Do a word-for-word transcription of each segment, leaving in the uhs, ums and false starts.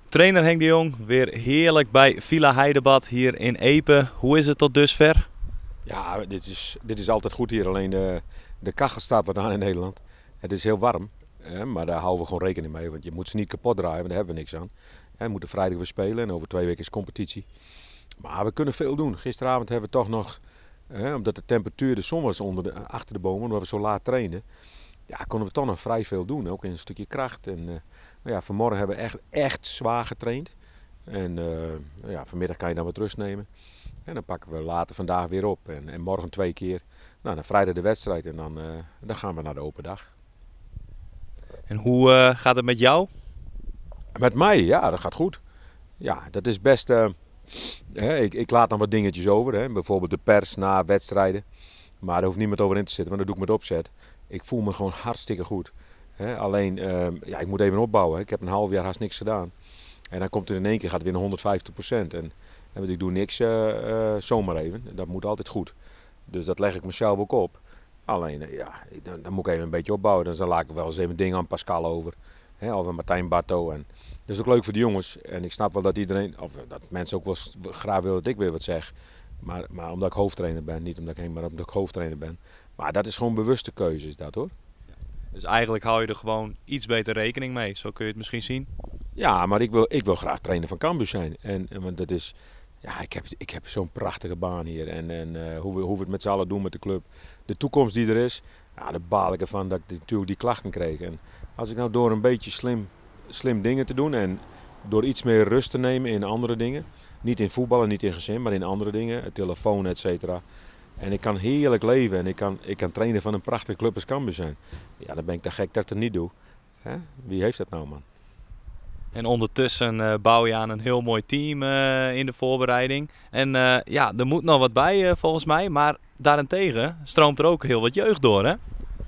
Trainer Henk de Jong, weer heerlijk bij Villa Heidebad hier in Epe. Hoe is het tot dusver? Ja, dit is, dit is altijd goed hier. Alleen de, de kachel staat wat aan in Nederland. Het is heel warm, hè, maar daar houden we gewoon rekening mee. Want je moet ze niet kapot draaien, want daar hebben we niks aan. Hè, we moeten vrijdag weer spelen en over twee weken is competitie. Maar we kunnen veel doen. Gisteravond hebben we toch nog, hè, omdat de temperatuur de zon was onder de, achter de bomen, omdat we zo laat trainden. Ja, konden we toch nog vrij veel doen, ook in een stukje kracht. En, uh, nou ja, vanmorgen hebben we echt, echt zwaar getraind. En uh, nou ja, vanmiddag kan je dan wat rust nemen. En dan pakken we later vandaag weer op. En, en morgen twee keer. Nou, dan vrijdag de wedstrijd en dan, uh, dan gaan we naar de open dag. En hoe uh, gaat het met jou? Met mij, ja, dat gaat goed. Ja, dat is best... Uh, hè, ik, ik laat dan wat dingetjes over. Hè, bijvoorbeeld de pers na wedstrijden. Maar daar hoeft niemand over in te zitten, want dat doe ik met opzet. Ik voel me gewoon hartstikke goed. Hè, alleen, uh, ja, ik moet even opbouwen. Hè. Ik heb een half jaar haast niks gedaan. En dan komt het in één keer, gaat het weer naar honderdvijftig procent. En, en ik doe niks uh, uh, zomaar even. Dat moet altijd goed. Dus dat leg ik mezelf ook op. Alleen, uh, ja, dan, dan moet ik even een beetje opbouwen. Dus dan laat ik wel eens even dingen aan Pascal over. Hè, of aan Martijn Barto. En dat is ook leuk voor de jongens. En ik snap wel dat iedereen, of dat mensen ook wel graag willen dat ik weer wat zeg. Maar, maar omdat ik hoofdtrainer ben, niet omdat ik, maar omdat ik hoofdtrainer ben. Maar dat is gewoon bewuste keuze, is dat hoor. Dus eigenlijk hou je er gewoon iets beter rekening mee, zo kun je het misschien zien. Ja, maar ik wil, ik wil graag trainer van Cambuur zijn. En, en want dat is, ja, ik heb, ik heb zo'n prachtige baan hier. En, en uh, hoe, we, hoe we het met z'n allen doen met de club. De toekomst die er is, ja, daar baal ik ervan dat ik natuurlijk die klachten kreeg. En als ik nou door een beetje slim, slim dingen te doen en door iets meer rust te nemen in andere dingen. Niet in voetbal en niet in gezin, maar in andere dingen. Telefoon, et cetera. En ik kan heerlijk leven en ik kan, ik kan trainer van een prachtige club als Cambuur zijn. Ja, dan ben ik te gek dat ik het niet doe. Hè? Wie heeft dat nou, man? En ondertussen uh, bouw je aan een heel mooi team uh, in de voorbereiding. En uh, ja, er moet nog wat bij uh, volgens mij. Maar daarentegen stroomt er ook heel wat jeugd door, hè?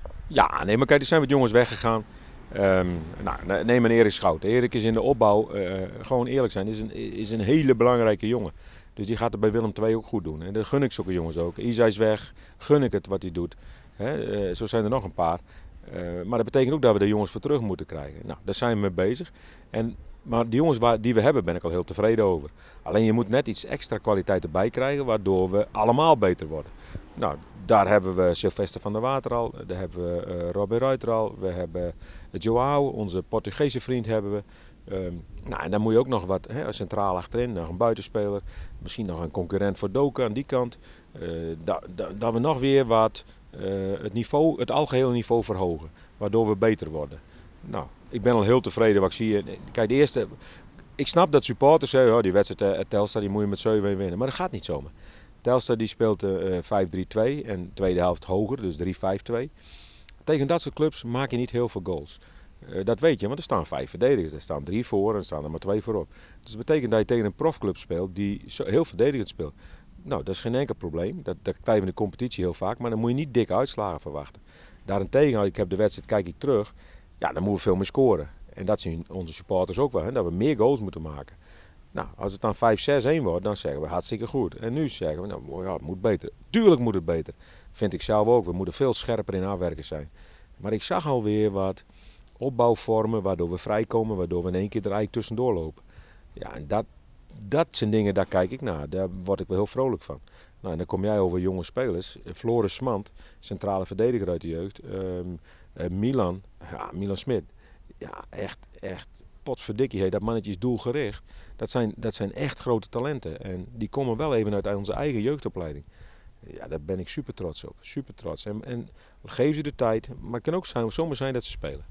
Ja, nee, maar kijk, er zijn wat jongens weggegaan. Um, nou, neem een Erik Schout. Erik is in de opbouw, uh, gewoon eerlijk zijn, is een, is een hele belangrijke jongen. Dus die gaat het bij Willem twee ook goed doen. En dat gun ik zulke jongens ook. Isa is weg, gun ik het wat hij doet. He, uh, zo zijn er nog een paar. Uh, maar dat betekent ook dat we de jongens voor terug moeten krijgen. Nou, daar zijn we mee bezig. En, maar de jongens waar, die we hebben, ben ik al heel tevreden over. Alleen je moet net iets extra kwaliteit erbij krijgen, waardoor we allemaal beter worden. Nou, daar hebben we Sylvester van der Water al, daar hebben we uh, Robin Ruiter al, we hebben João, onze Portugese vriend hebben we. Um, nou, en dan moet je ook nog wat hè, centraal achterin, nog een buitenspeler, misschien nog een concurrent voor Doken aan die kant. Uh, dat da, da we nog weer wat uh, het, niveau, het algehele niveau verhogen, waardoor we beter worden. Nou, ik ben al heel tevreden wat ik zie. Kijk, de eerste, ik snap dat supporters zeggen, oh, die wedstrijd uh, Telstar die moet je met zeven winnen, maar dat gaat niet zomaar. Telstar die speelt uh, vijf drie twee en de tweede helft hoger, dus drie vijf twee. Tegen dat soort clubs maak je niet heel veel goals. Uh, dat weet je, want er staan vijf verdedigers. Er staan drie voor en er staan er maar twee voorop. Dus dat betekent dat je tegen een profclub speelt die zo heel verdedigend speelt. Nou, dat is geen enkel probleem. Dat, dat krijgen we in de competitie heel vaak. Maar dan moet je niet dikke uitslagen verwachten. Daarentegen, ik heb de wedstrijd, kijk ik terug. Ja, dan moeten we veel meer scoren. En dat zien onze supporters ook wel. Hè, dat we meer goals moeten maken. Nou, als het dan vijf zes een wordt, dan zeggen we hartstikke goed. En nu zeggen we, nou ja, het moet beter. Tuurlijk moet het beter. Vind ik zelf ook. We moeten veel scherper in afwerken zijn. Maar ik zag alweer wat opbouwvormen waardoor we vrijkomen, waardoor we in één keer er eigenlijk tussendoor lopen. Ja, en dat, dat zijn dingen, daar kijk ik naar. Daar word ik wel heel vrolijk van. Nou, en dan kom jij over jonge spelers. Floris Smant, centrale verdediger uit de jeugd. Um, uh, Milan, ja, Milan Smit. Ja, echt, echt, potverdikkie, hey, dat mannetje is doelgericht. Dat zijn, dat zijn echt grote talenten. En die komen wel even uit onze eigen jeugdopleiding. Ja, daar ben ik super trots op. Super trots. En, en geef ze de tijd. Maar het kan ook zijn, zomaar zijn dat ze spelen.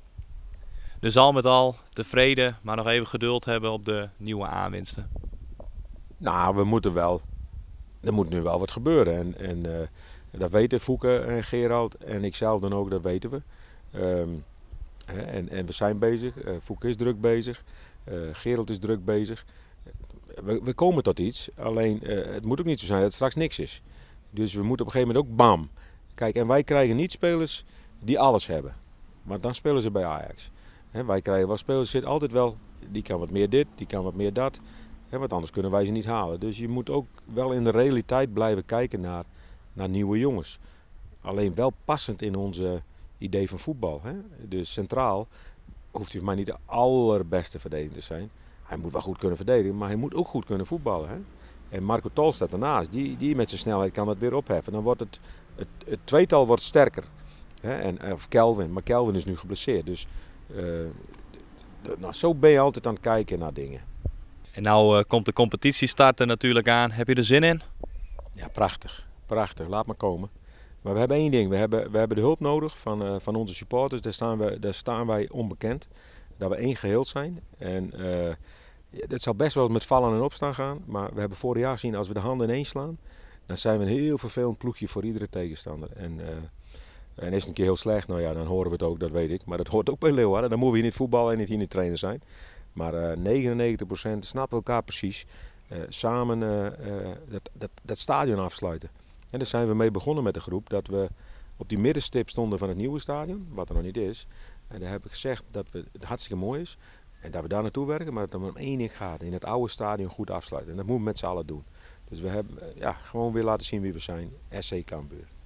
Dus al met al tevreden, maar nog even geduld hebben op de nieuwe aanwinsten. Nou, we moeten wel. Er moet nu wel wat gebeuren. En, en uh, dat weten Fouke en Gerald en ikzelf dan ook, dat weten we. Um, en, en we zijn bezig. Uh, Fouke is druk bezig. Uh, Gerald is druk bezig. We, we komen tot iets. Alleen, uh, het moet ook niet zo zijn dat het straks niks is. Dus we moeten op een gegeven moment ook bam. Kijk, en wij krijgen niet spelers die alles hebben. Maar dan spelen ze bij Ajax. He, wij krijgen wel spelers, zit altijd wel, die kan wat meer dit, die kan wat meer dat. He, want anders kunnen wij ze niet halen. Dus je moet ook wel in de realiteit blijven kijken naar, naar nieuwe jongens. Alleen wel passend in onze idee van voetbal. He. Dus centraal hoeft hij voor mij niet de allerbeste verdediger te zijn. hij moet wel goed kunnen verdedigen, maar hij moet ook goed kunnen voetballen. Hè? En Marco Tol staat ernaast, die, die met zijn snelheid kan dat weer opheffen. Dan wordt het, het, het tweetal wordt sterker. Hè? En, of Kelvin, maar Kelvin is nu geblesseerd. Dus uh, nou, zo ben je altijd aan het kijken naar dingen. En nou uh, komt de competitie starten natuurlijk aan. Heb je er zin in? Ja, prachtig. Prachtig. Laat maar komen. Maar we hebben één ding. We hebben, we hebben de hulp nodig van, uh, van onze supporters. Daar staan, we, daar staan wij onbekend. Dat we één geheel zijn. En uh, het zal best wel met vallen en opstaan gaan. Maar we hebben vorig jaar gezien, als we de handen ineens slaan, dan zijn we een heel vervelend ploegje voor iedere tegenstander. En, uh, en is het een keer heel slecht, nou ja, dan horen we het ook, dat weet ik. Maar dat hoort ook bij Leeuwarden. Dan moeten we hier niet voetballen en niet hier niet trainer zijn. Maar uh, negenennegentig procent snappen elkaar precies. Uh, samen uh, uh, dat, dat, dat stadion afsluiten. En daar zijn we mee begonnen met de groep. Dat we op die middenstip stonden van het nieuwe stadion. Wat er nog niet is. En daar heb ik gezegd dat het hartstikke mooi is. En dat we daar naartoe werken. Maar dat het om één ding gaat. In het oude stadion goed afsluiten. En dat moeten we met z'n allen doen. Dus we hebben ja, gewoon weer laten zien wie we zijn. S C Cambuur.